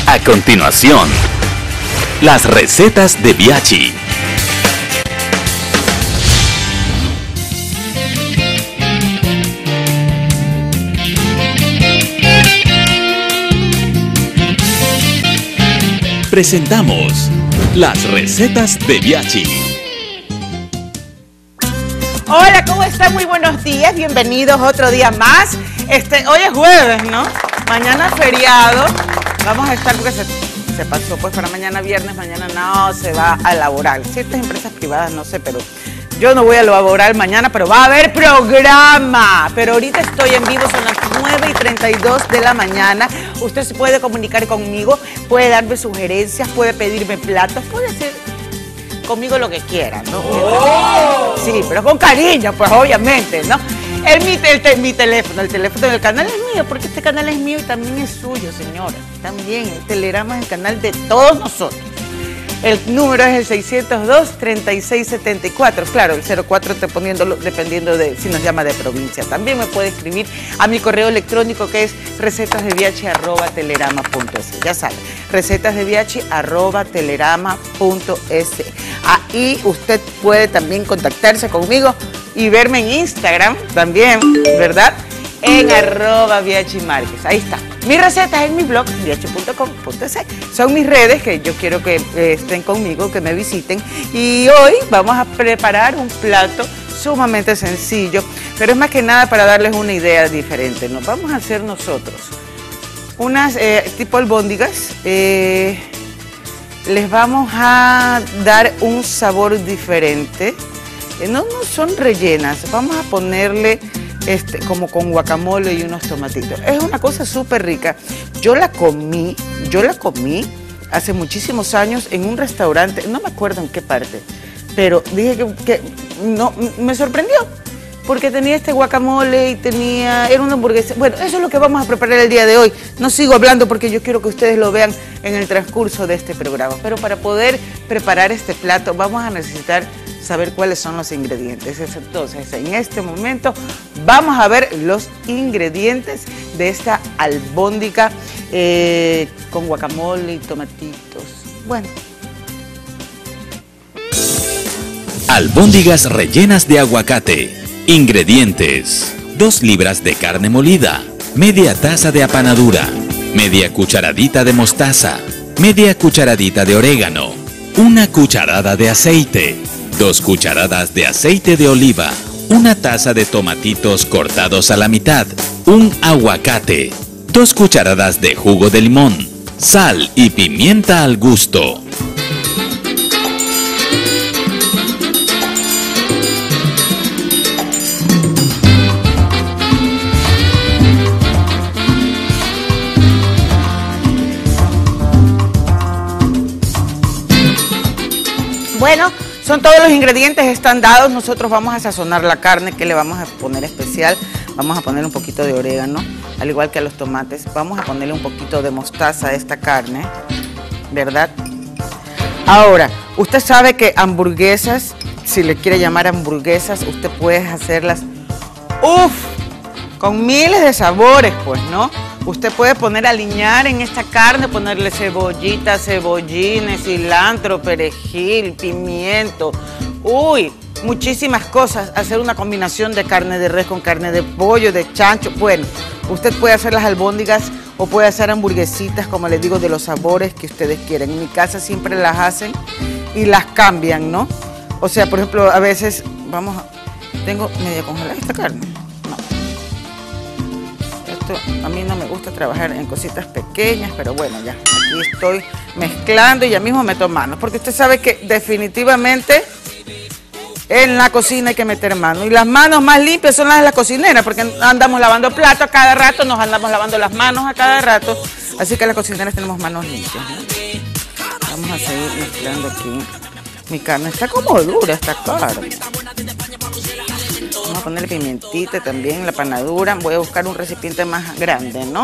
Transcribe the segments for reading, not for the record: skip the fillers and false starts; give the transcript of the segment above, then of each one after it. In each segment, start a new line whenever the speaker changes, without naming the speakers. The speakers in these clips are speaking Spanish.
A continuación, las recetas de Biaggi. Presentamos las recetas de Biaggi.
Hola, ¿cómo están? Muy buenos días, bienvenidos otro día más. Hoy es jueves, ¿no? Mañana feriado. Vamos a estar, porque se pasó pues para mañana viernes, mañana no se va a laborar. Ciertas empresas privadas, no sé, pero yo no voy a laborar mañana, pero va a haber programa. Pero ahorita estoy en vivo, son las 9:32 de la mañana. Usted se puede comunicar conmigo, puede darme sugerencias, puede pedirme platos, puede hacer conmigo lo que quiera, ¿no? ¡Oh! Sí, pero con cariño, pues obviamente, ¿no? Mi teléfono, el teléfono del canal es mío, porque este canal es mío y también es suyo, señora. También, el Telerama es el canal de todos nosotros. El número es el 602-3674. Claro, el 04 estoy poniéndolo dependiendo de si nos llama de provincia. También me puede escribir a mi correo electrónico, que es recetasdebiaggi@telerama.es. Ya sabe, recetasdebiaggi@telerama.es. Ahí usted puede también contactarse conmigo y verme en Instagram también, ¿verdad? En @Biaggi Márquez. Ahí está. Mis recetas en mi blog, biaggi.com.es. Son mis redes que yo quiero que estén conmigo, que me visiten. Y hoy vamos a preparar un plato sumamente sencillo, pero es más que nada para darles una idea diferente, ¿no? Vamos a hacer nosotros unas tipo albóndigas. Les vamos a dar un sabor diferente. No son rellenas, vamos a ponerle como con guacamole y unos tomatitos. Es una cosa súper rica. Yo la comí hace muchísimos años en un restaurante, no me acuerdo en qué parte, pero dije que no, me sorprendió, porque tenía este guacamole y era una hamburguesa. Bueno, eso es lo que vamos a preparar el día de hoy. No sigo hablando porque yo quiero que ustedes lo vean en el transcurso de este programa. Pero para poder preparar este plato vamos a necesitar saber cuáles son los ingredientes. Entonces, en este momento vamos a ver los ingredientes de esta albóndiga con guacamole y tomatitos. Bueno.
Albóndigas rellenas de aguacate. Ingredientes: 2 libras de carne molida, media taza de apanadura, media cucharadita de mostaza, media cucharadita de orégano, 1 cucharada de aceite, 2 cucharadas de aceite de oliva, 1 taza de tomatitos cortados a la mitad, un aguacate, 2 cucharadas de jugo de limón, sal y pimienta al gusto.
Bueno, son todos los ingredientes, están dados. Nosotros vamos a sazonar la carne. ¿Qué le vamos a poner especial? Vamos a poner un poquito de orégano, al igual que a los tomates. Vamos a ponerle un poquito de mostaza a esta carne, ¿verdad? Ahora, usted sabe que hamburguesas, si le quiere llamar hamburguesas, usted puede hacerlas, con miles de sabores, pues, ¿no? Usted puede poner aliñar en esta carne, ponerle cebollita, cebollines, cilantro, perejil, pimiento. Muchísimas cosas. Hacer una combinación de carne de res con carne de pollo, de chancho. Bueno, usted puede hacer las albóndigas o puede hacer hamburguesitas, como les digo, de los sabores que ustedes quieran. En mi casa siempre las hacen y las cambian, ¿no? O sea, por ejemplo, a veces, tengo media congelada esta carne. A mí no me gusta trabajar en cositas pequeñas, pero bueno, ya aquí estoy mezclando y ya mismo meto manos, porque usted sabe que definitivamente en la cocina hay que meter manos, y las manos más limpias son las de la cocinera, porque andamos lavando platos a cada rato, nos andamos lavando las manos a cada rato, así que las cocineras tenemos manos limpias, ¿no? Vamos a seguir mezclando aquí. Mi carne está como dura, esta carne. Vamos a ponerle pimentita también, la panadura. Voy a buscar un recipiente más grande, ¿no?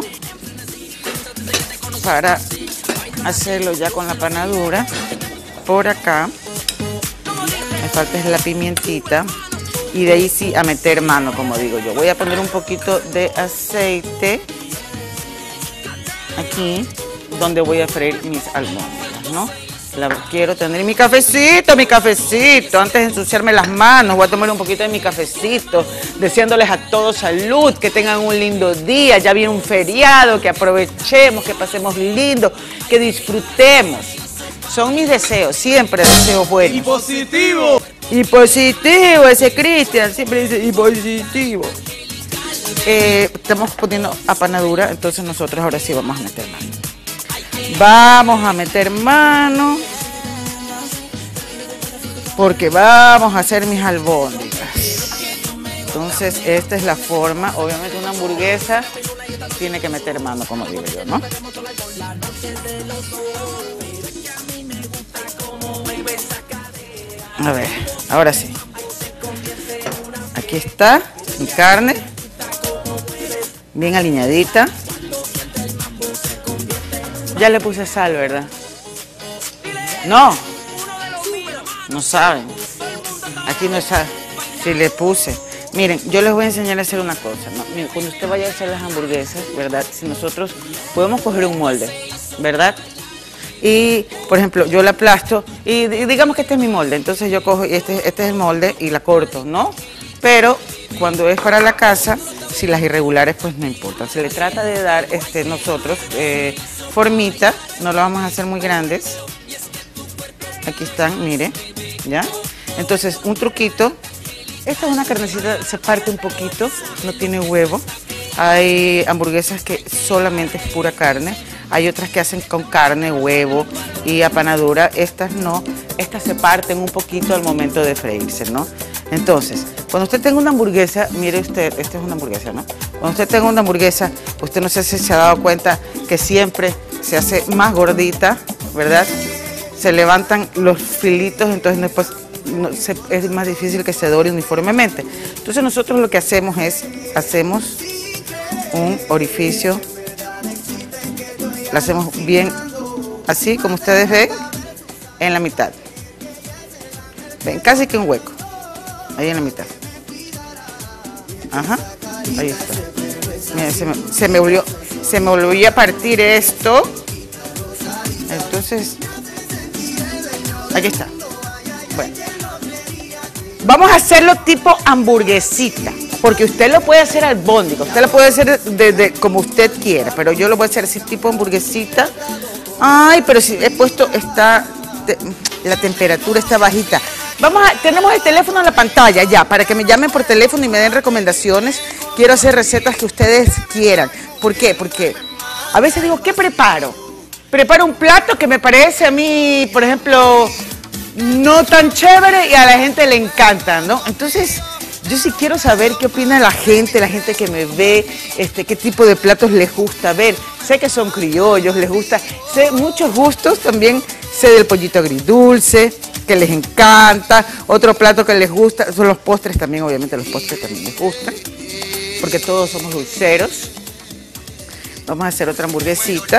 Para hacerlo ya con la panadura. Por acá. Me falta es la pimentita. Y de ahí sí a meter mano, como digo yo. Voy a poner un poquito de aceite. Aquí. donde voy a freír mis albóndigas, ¿no? Quiero tener mi cafecito, antes de ensuciarme las manos, voy a tomar un poquito de mi cafecito, deseándoles a todos salud, que tengan un lindo día, ya viene un feriado, que aprovechemos, que pasemos lindo, que disfrutemos. Son mis deseos, siempre deseos buenos.
¡Y positivo!
Y positivo, ese Cristian siempre dice, y positivo. Estamos poniendo apanadura, entonces nosotros ahora sí vamos a meter mano. Vamos a meter mano porque vamos a hacer mis albóndigas. Entonces esta es la forma. Obviamente una hamburguesa tiene que meter mano, como digo yo, ¿no? A ver, ahora sí. Aquí está mi carne, bien alineadita. Ya le puse sal, ¿verdad? No. No saben. Aquí no saben. Sí le puse. Miren, yo les voy a enseñar a hacer una cosa, ¿no? Miren, cuando usted vaya a hacer las hamburguesas, ¿verdad? Si nosotros podemos coger un molde, ¿verdad? Y, por ejemplo, yo la aplasto y digamos que este es mi molde. Entonces yo cojo y este es el molde y la corto, ¿no? Pero cuando es para la casa, si las irregulares, pues no importa. Se le trata de dar nosotros formita, no lo vamos a hacer muy grandes. Aquí están, mire, ¿ya? Entonces, un truquito. Esta es una carnecita, se parte un poquito, no tiene huevo. Hay hamburguesas que solamente es pura carne. Hay otras que hacen con carne, huevo y apanadura. Estas no, estas se parten un poquito al momento de freírse, ¿no? Entonces, cuando usted tenga una hamburguesa, mire usted, esta es una hamburguesa, ¿no? Cuando usted tenga una hamburguesa, usted no sé si se ha dado cuenta que siempre se hace más gordita, ¿verdad? Se levantan los filitos, entonces después es más difícil que se dore uniformemente. Entonces nosotros lo que hacemos es, hacemos un orificio, lo hacemos bien así, como ustedes ven, en la mitad. Ven, casi que un hueco. Ahí en la mitad. Ajá, ahí está. Miren, se me volvió a partir esto. Entonces, aquí está. Bueno, vamos a hacerlo tipo hamburguesita, porque usted lo puede hacer albóndiga, usted lo puede hacer como usted quiera, pero yo lo voy a hacer así tipo hamburguesita. Ay, pero si he puesto, la temperatura está bajita. Tenemos el teléfono en la pantalla ya, para que me llamen por teléfono y me den recomendaciones. Quiero hacer recetas que ustedes quieran. ¿Por qué? Porque a veces digo, ¿qué preparo? Preparo un plato que me parece a mí, por ejemplo, no tan chévere y a la gente le encanta, ¿no? Entonces, yo sí quiero saber qué opina la gente que me ve, qué tipo de platos les gusta ver. Sé que son criollos, les gusta, sé muchos gustos también, sé del pollito agridulce, que les encanta. Otro plato que les gusta son los postres también, obviamente los postres también les gustan, porque todos somos dulceros. Vamos a hacer otra hamburguesita.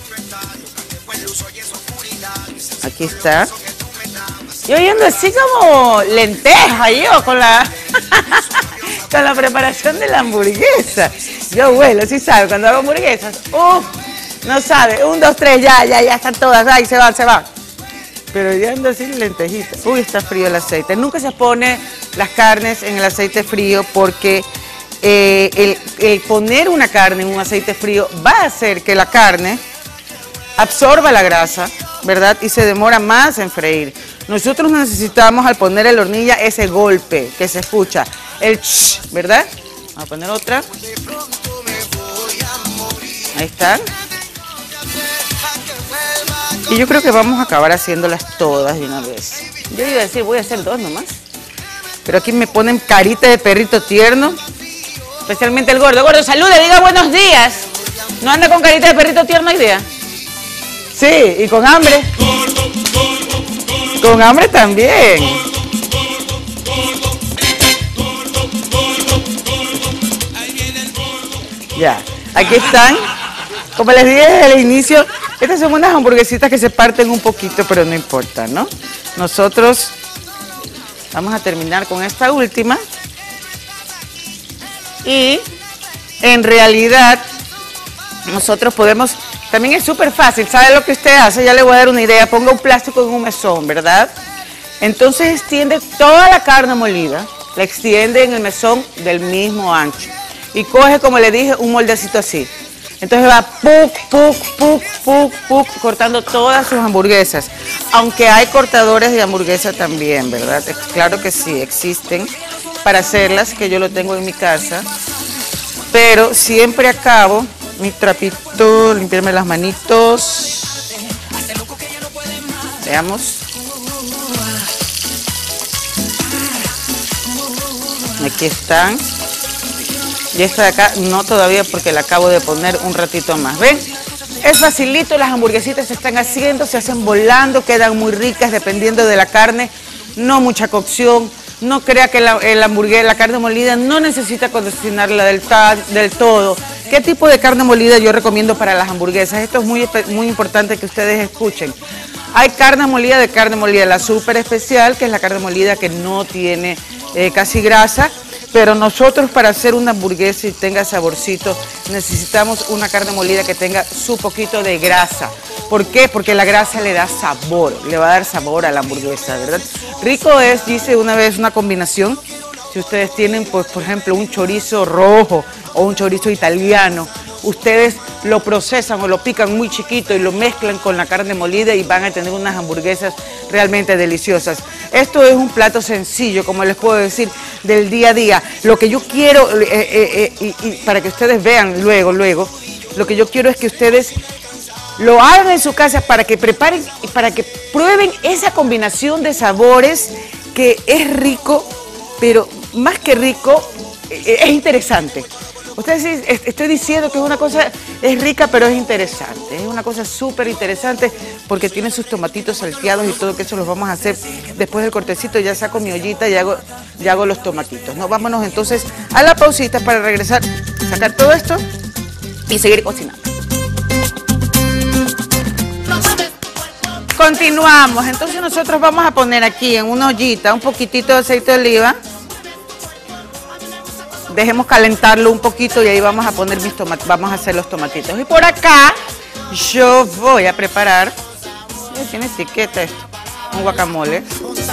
Aquí está. Yo yendo así como lenteja yo con la con la preparación de la hamburguesa. Yo vuelo, sí sabe, cuando hago hamburguesas, no sabe, 1, 2, 3, ya están todas, ahí se va. Pero yo ando así lentejita. Uy, está frío el aceite. Nunca se pone las carnes en el aceite frío porque el poner una carne en un aceite frío va a hacer que la carne absorba la grasa, ¿verdad? Y se demora más en freír. Nosotros necesitamos al poner en la hornilla ese golpe que se escucha, el ch, ¿verdad? Vamos a poner otra. Ahí están. Y yo creo que vamos a acabar haciéndolas todas de una vez. Yo iba a decir, voy a hacer 2 nomás. Pero aquí me ponen carita de perrito tierno. Especialmente el gordo. Gordo, salude, diga buenos días. ¿No anda con carita de perrito tierno hoy día? Sí, y con hambre. Con hambre también. Ya, aquí están. Como les dije desde el inicio, estas son unas hamburguesitas que se parten un poquito, pero no importa, ¿no? Nosotros vamos a terminar con esta última. Y en realidad nosotros podemos También es súper fácil. ¿Sabe lo que usted hace? Ya le voy a dar una idea. Ponga un plástico en un mesón, ¿verdad? Entonces extiende toda la carne molida, la extiende en el mesón del mismo ancho. Y coge, como le dije, un moldecito así. Entonces va cortando todas sus hamburguesas. Aunque hay cortadores de hamburguesa también, ¿verdad? Claro que sí, existen para hacerlas, que yo lo tengo en mi casa. Pero siempre acabo mi trapito, limpiarme las manitos. Veamos. Aquí están. Y esta de acá no todavía porque la acabo de poner un ratito más. ¿Ven? Es facilito, las hamburguesitas se están haciendo, se hacen volando, quedan muy ricas dependiendo de la carne. No mucha cocción. No crea que la carne molida no necesita cocinarla del todo. ¿Qué tipo de carne molida yo recomiendo para las hamburguesas? Esto es muy importante que ustedes escuchen. Hay carne molida de carne molida, la súper especial, que es la carne molida que no tiene casi grasa. Pero nosotros para hacer una hamburguesa y tenga saborcito, necesitamos una carne molida que tenga su poquito de grasa. ¿Por qué? Porque la grasa le da sabor, le va a dar sabor a la hamburguesa, ¿verdad? Rico es, dice una vez, una combinación. Si ustedes tienen, pues, por ejemplo, un chorizo rojo o un chorizo italiano, ustedes lo procesan o lo pican muy chiquito y lo mezclan con la carne molida y van a tener unas hamburguesas realmente deliciosas. Esto es un plato sencillo, como les puedo decir, del día a día. Lo que yo quiero, y para que ustedes vean luego, lo que yo quiero es que ustedes lo hagan en su casa para que preparen y para que prueben esa combinación de sabores que es rico, pero más que rico, es interesante. Ustedes, estoy diciendo que es una cosa, es rica, pero es interesante. Es una cosa súper interesante porque tiene sus tomatitos salteados y todo, que eso los vamos a hacer después del cortecito. Ya saco mi ollita y hago los tomatitos, ¿no? Vámonos entonces a la pausita para regresar, sacar todo esto y seguir cocinando. Continuamos. Entonces nosotros vamos a poner aquí en una ollita un poquitito de aceite de oliva. Dejemos calentarlo un poquito y ahí vamos a poner mis tomates, vamos a hacer los tomatitos. Y por acá yo voy a preparar, tiene etiqueta esto, un guacamole.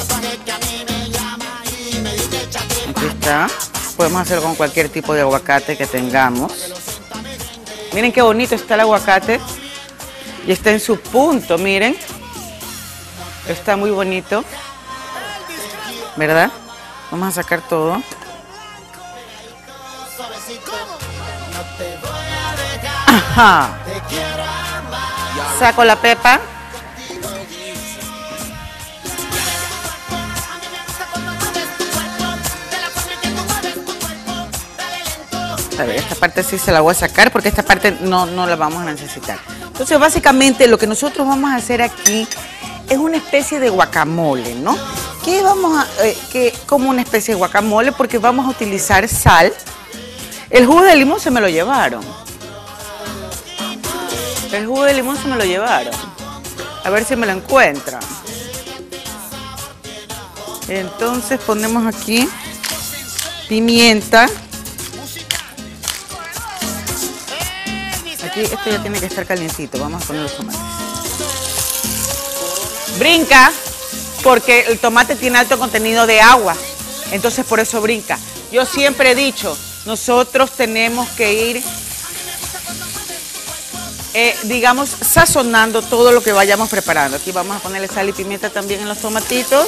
Aquí está. Podemos hacerlo con cualquier tipo de aguacate que tengamos. Miren qué bonito está el aguacate. Y está en su punto, miren. Está muy bonito, ¿verdad? Vamos a sacar todo. Ajá. Saco la pepa. A ver, esta parte sí se la voy a sacar porque esta parte no la vamos a necesitar. Entonces, básicamente lo que nosotros vamos a hacer aquí es una especie de guacamole, ¿no? ¿Qué vamos a, como una especie de guacamole? Porque vamos a utilizar sal. El jugo de limón se me lo llevaron. El jugo de limón se me lo llevaron. A ver si me lo encuentran. Entonces ponemos aquí pimienta. Aquí esto ya tiene que estar calientito. Vamos a poner los tomates. Brinca porque el tomate tiene alto contenido de agua. Entonces por eso brinca. Yo siempre he dicho, nosotros tenemos que ir, digamos, sazonando todo lo que vayamos preparando. Aquí vamos a ponerle sal y pimienta también en los tomatitos.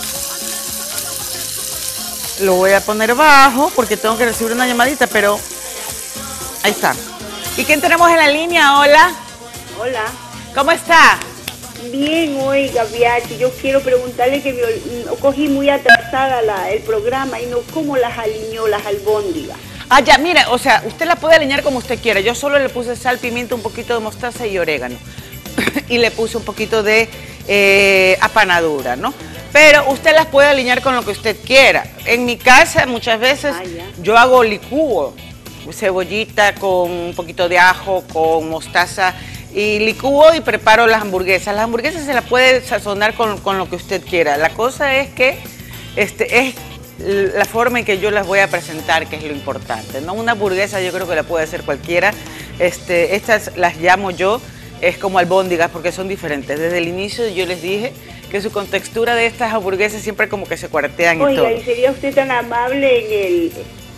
Lo voy a poner bajo porque tengo que recibir una llamadita, pero ahí está. ¿Y quién tenemos en la línea? Hola.
Hola.
¿Cómo está?
Bien, oiga, Biachi, yo quiero preguntarle que cogí muy atrasada el programa y no como las aliñó, las albóndigas.
Ah, ya, mira, o sea, usted la puede aliñar como usted quiera. Yo solo le puse sal, pimienta, un poquito de mostaza y orégano. Y le puse un poquito de apanadura, ¿no? Pero usted las puede aliñar con lo que usted quiera. En mi casa muchas veces yo hago licúo, cebollita con un poquito de ajo, con mostaza, y licúo y preparo las hamburguesas. Las hamburguesas se las puede sazonar con lo que usted quiera. La cosa es que es la forma en que yo las voy a presentar, que es lo importante, ¿no? Una hamburguesa yo creo que la puede hacer cualquiera. Estas las llamo yo es como albóndigas porque son diferentes. Desde el inicio yo les dije que su contextura de estas hamburguesas siempre como que se cuartean y todo.
Oiga, ¿y sería usted tan amable en el...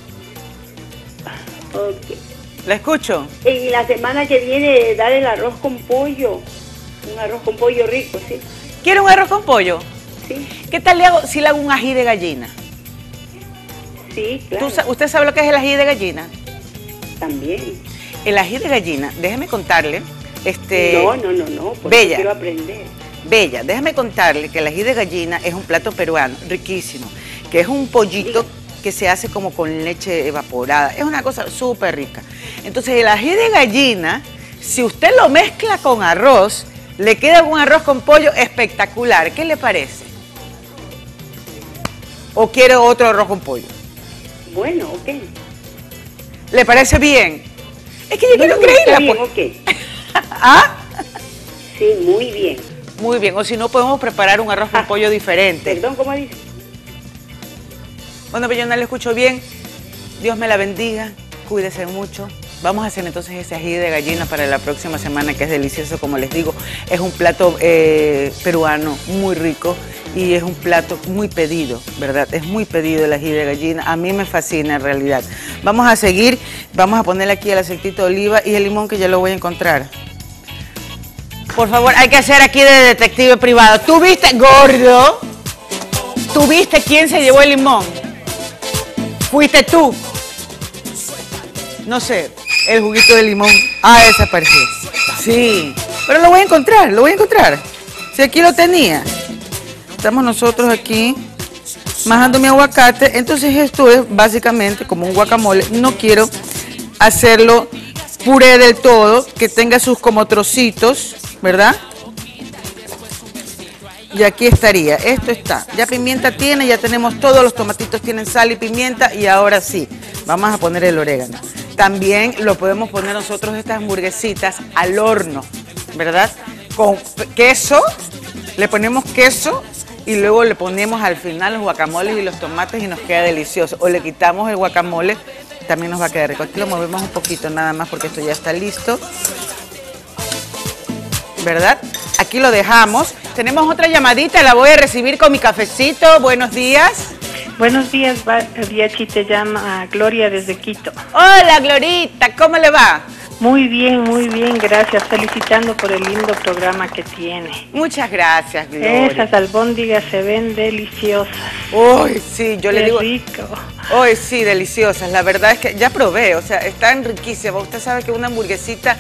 Okay.
¿La escucho?
En la semana que viene dar el arroz con pollo, un arroz con pollo rico, sí.
¿Quiere un arroz con pollo?
Sí.
¿Qué tal le hago si le hago un ají de gallina?
Sí, claro.
¿Usted sabe lo que es el ají de gallina?
También.
El ají de gallina, déjeme contarle,
No, porque
Bella.
quiero aprender.
Bella, déjame contarle que el ají de gallina es un plato peruano riquísimo, que es un pollito que se hace como con leche evaporada. Es una cosa súper rica. Entonces el ají de gallina, si usted lo mezcla con arroz, le queda un arroz con pollo espectacular. ¿Qué le parece? ¿O quiere otro arroz con pollo?
Bueno, ok.
¿Le parece bien? Es que yo quiero
Está
creerla.
bien,
Pues.
ok.
¿Ah?
Sí, muy bien.
Muy bien. O si no, podemos preparar un arroz con pollo diferente.
Perdón, ¿cómo dice?
Bueno, pero yo no le escucho bien. Dios me la bendiga. Cuídese mucho. Vamos a hacer entonces ese ají de gallina para la próxima semana, que es delicioso, como les digo. Es un plato peruano muy rico y es un plato muy pedido, ¿verdad? Es muy pedido el ají de gallina. A mí me fascina en realidad. Vamos a seguir. Vamos a ponerle aquí el aceitito de oliva y el limón, que ya lo voy a encontrar. Por favor, hay que hacer aquí de detective privado. ¿Tú viste, gordo? ¿Tú viste quién se llevó el limón? ¿Fuiste tú? No sé, el juguito de limón ha desaparecido. Sí, pero lo voy a encontrar, lo voy a encontrar. Si aquí lo tenía. Estamos nosotros aquí majando mi aguacate. Entonces esto es básicamente como un guacamole. No quiero hacerlo puré del todo, que tenga sus como trocitos, ¿verdad? Y aquí estaría, esto está. Ya pimienta tiene, ya tenemos todos los tomatitos, tienen sal y pimienta, y ahora sí, vamos a poner el orégano. También lo podemos poner nosotros, estas hamburguesitas, al horno, ¿verdad? Con queso, le ponemos queso y luego le ponemos al final los guacamoles y los tomates y nos queda delicioso. O le quitamos el guacamole, también nos va a quedar rico. Aquí lo movemos un poquito nada más porque esto ya está listo, ¿verdad? Aquí lo dejamos. Tenemos otra llamadita, la voy a recibir con mi cafecito. Buenos días.
Buenos días, Viachi, te llama Gloria desde Quito.
Hola, Glorita, ¿cómo le va?
Muy bien, gracias. Felicitando por el lindo programa que tiene.
Muchas gracias, Gloria.
Esas albóndigas se ven deliciosas.
Uy, sí, yo le digo.
Qué rico.
Uy, sí, deliciosas. La verdad es que ya probé, o sea, están riquísimas. Usted sabe que una hamburguesita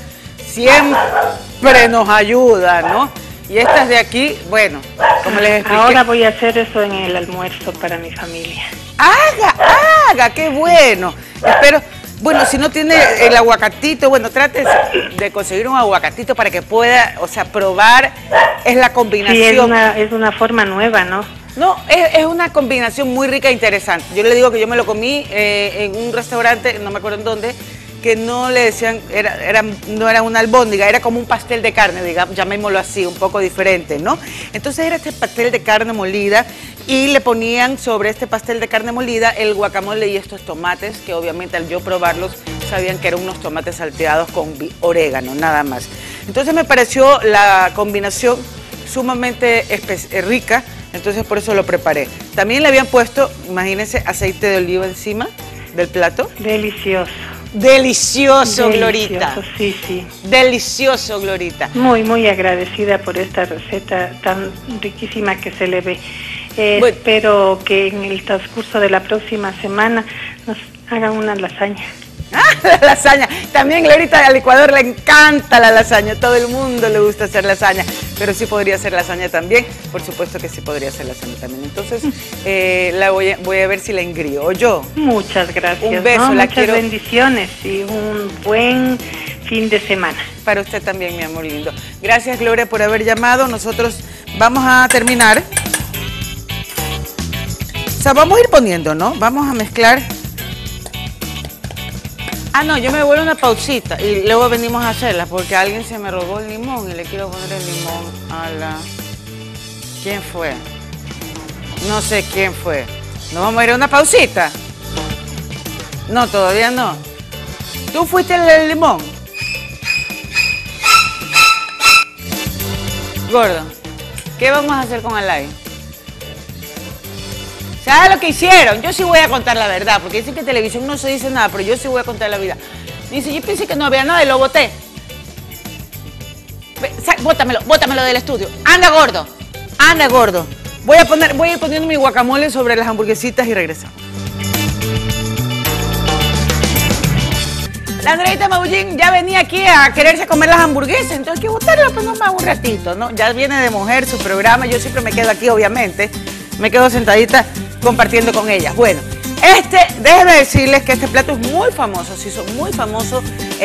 siempre nos ayuda, ¿no? Y estas de aquí, bueno, como les expliqué.
Ahora voy a hacer eso en el almuerzo para mi familia.
Haga, qué bueno. Espero, bueno, si no tiene el aguacatito, bueno, trate de conseguir un aguacatito para que pueda, o sea, probar. Es la combinación.
Sí, es una forma nueva, ¿no?
No, es una combinación muy rica e interesante. Yo le digo que yo me lo comí en un restaurante, no me acuerdo en dónde, que no le decían, no era una albóndiga, era como un pastel de carne, digamos, llamémoslo así, un poco diferente, ¿no? Entonces era este pastel de carne molida y le ponían sobre este pastel de carne molida el guacamole y estos tomates, que obviamente al yo probarlos sabían que eran unos tomates salteados con orégano, nada más. Entonces me pareció la combinación sumamente rica, entonces por eso lo preparé. También le habían puesto, imagínense, aceite de oliva encima del plato.
Delicioso.
Delicioso, Glorita.
Sí.
Delicioso, Glorita.
Muy agradecida por esta receta tan riquísima que se le ve.
Bueno.
Espero que en el transcurso de la próxima semana nos hagan una lasaña.
La lasaña. También, Glorita, al Ecuador le encanta la lasaña. Todo el mundo le gusta hacer lasaña. Pero sí podría hacer lasaña también. Por supuesto que sí podría hacer lasaña también. Entonces, voy a ver si la engrío. ¿O yo?
Muchas gracias.
Un beso,
muchas bendiciones y un buen fin de semana.
Para usted también, mi amor lindo. Gracias, Gloria, por haber llamado. Nosotros vamos a terminar. O sea, vamos a ir poniendo, ¿no? Vamos a mezclar. Ah, no, yo me voy a una pausita y luego venimos a hacerla porque alguien se me robó el limón y le quiero poner el limón a la... ¿Quién fue? No sé quién fue. ¿Nos vamos a ir a una pausita? No, todavía no. ¿Tú fuiste el limón? Gordo, ¿qué vamos a hacer con Alay? ¿Sabes lo que hicieron? Yo sí voy a contar la verdad, porque dicen que en televisión no se dice nada, pero yo sí voy a contar la vida. Dice, yo pensé que no había nada y lo boté. Bótamelo del estudio. Anda, gordo. Anda, gordo. Voy a ir poniendo mi guacamole sobre las hamburguesitas y regresamos. La Andreita Maullín ya venía aquí a quererse comer las hamburguesas, entonces hay que botarla pues nomás un ratito, ¿no? Ya viene de mujer su programa, yo siempre me quedo aquí, obviamente. Me quedo sentadita compartiendo con ella. Bueno, déjenme decirles que este plato es muy famoso, se hizo muy famoso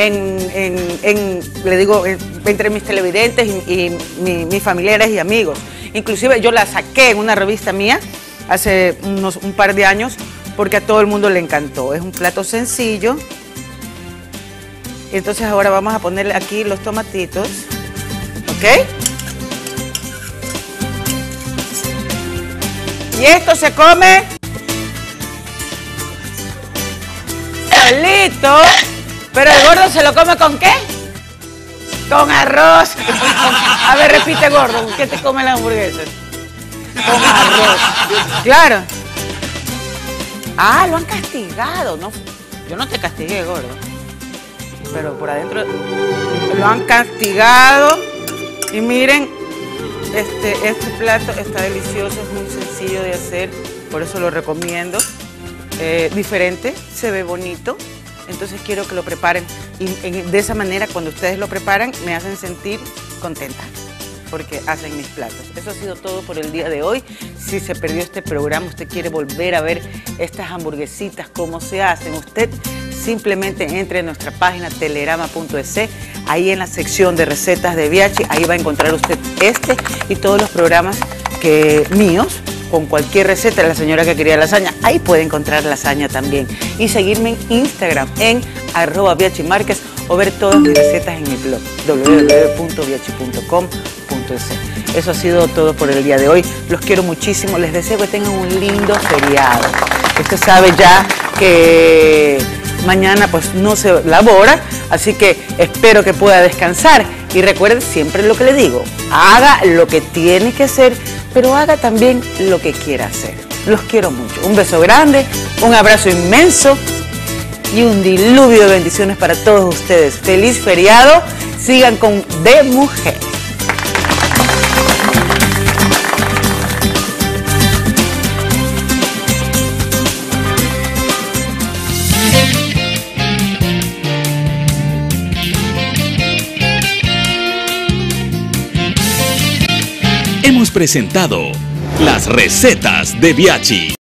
le digo, entre mis televidentes y mis familiares y amigos. Inclusive yo la saqué en una revista mía hace un par de años porque a todo el mundo le encantó. Es un plato sencillo. Entonces ahora vamos a ponerle aquí los tomatitos, ¿ok? Y esto se come solito, pero el gordo se lo come ¿con qué? Con arroz. A ver, repite, gordo, ¿qué te come las hamburguesas? Con arroz. Claro. Ah, lo han castigado, ¿no? Yo no te castigué, gordo. Pero por adentro lo han castigado. Y miren, este plato está delicioso, es muy sencillo de hacer, por eso lo recomiendo. Diferente, se ve bonito, entonces quiero que lo preparen. Y de esa manera, cuando ustedes lo preparan, me hacen sentir contenta, porque hacen mis platos. Eso ha sido todo por el día de hoy. Si se perdió este programa, usted quiere volver a ver estas hamburguesitas, cómo se hacen, usted simplemente entre en nuestra página telerama.es, ahí en la sección de recetas de Biachi, ahí va a encontrar usted y todos los programas míos, con cualquier receta de la señora que quería lasaña, ahí puede encontrar lasaña también. Y seguirme en Instagram, en @biachimárquez, o ver todas mis recetas en mi blog, www.biachi.com.es. Eso ha sido todo por el día de hoy. Los quiero muchísimo, les deseo que tengan un lindo feriado. Usted sabe ya que mañana pues no se labora, así que espero que pueda descansar. Y recuerde siempre lo que le digo, haga lo que tiene que hacer, pero haga también lo que quiera hacer. Los quiero mucho. Un beso grande, un abrazo inmenso y un diluvio de bendiciones para todos ustedes. Feliz feriado, sigan con De Mujer.
Hemos presentado las recetas de Biachi.